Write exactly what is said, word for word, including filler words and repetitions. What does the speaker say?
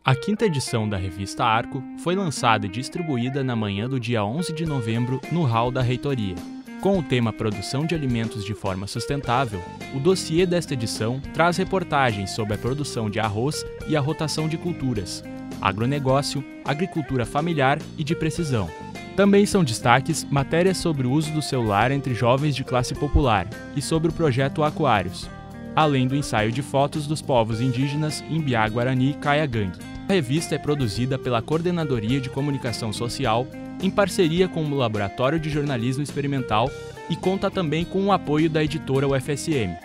A quinta edição da revista Arco foi lançada e distribuída na manhã do dia onze de novembro no hall da reitoria. Com o tema Produção de Alimentos de Forma Sustentável, o dossiê desta edição traz reportagens sobre a produção de arroz e a rotação de culturas, agronegócio, agricultura familiar e de precisão. Também são destaques matérias sobre o uso do celular entre jovens de classe popular e sobre o projeto Aquários, além do ensaio de fotos dos povos indígenas Imbiá Guarani e Kaiagang. A revista é produzida pela Coordenadoria de Comunicação Social em parceria com o Laboratório de Jornalismo Experimental e conta também com o apoio da editora U F S M.